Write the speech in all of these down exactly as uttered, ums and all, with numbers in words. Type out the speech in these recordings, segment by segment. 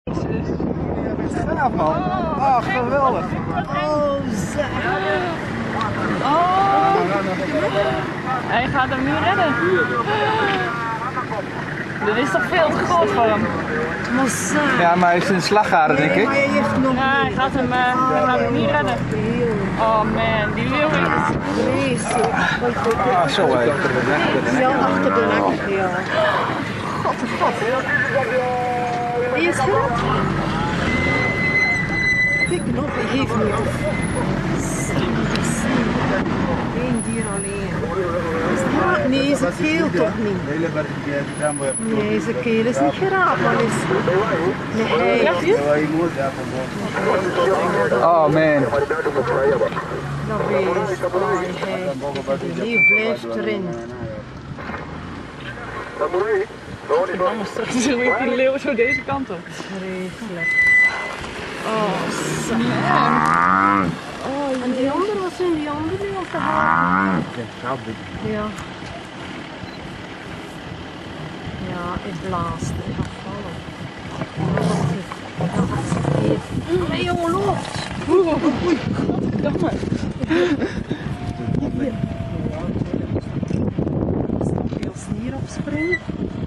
Gaaf man. Ah, geweldig. Oh, zeg. Oh. Hij gaat hem nu redden. Dit is toch veel te groot voor hem? Ja, maar hij is in slaggaren, denk ik. Maar hij heeft nog... Ja, hij gaat hem, uh, hij gaat hem niet redden. Oh man, die leeuw is vreselijk. Ah, zo hé. Ja, achter de nek. Ja. God, god. Eerst goed. Kijk nog, ik geef niet af. Eén dier alleen. Ja, nee, zijn keel toch niet. Nee, zijn keel is niet geraapt, maar is... Nee, Oh man. dat weet ik. Die leeuw blijft erin. anders terug. Dan zie je die leeuw zo deze kant op. Vreselijk. Oh, Sam. Oh, en die andere, wat zijn die andere die op de haak? Ja. Ja, het blaast. Het gaat vallen. Ja, wat is nee, jongen, loopt. Oeh, oei, godverdamme. Heel snier opspringen.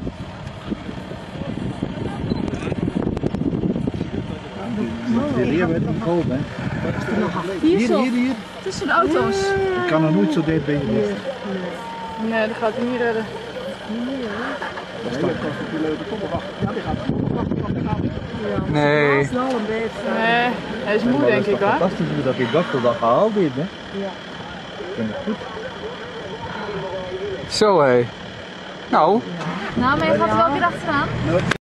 De leeuw werd niet vol, hè? Hier, Hier, hier, hier. tussen de auto's. Ik kan er nooit zo dicht bij je liggen. Nee, dat gaat hij niet redden. Nee. Nee, hij is moe denk ik hoor. Fantastisch hoe dat ik dacht dat dat gehaald heeft, hè? Ja. Ik vind het goed. Zo hé. Nou. Nou, maar je gaat er wel weer achteraan.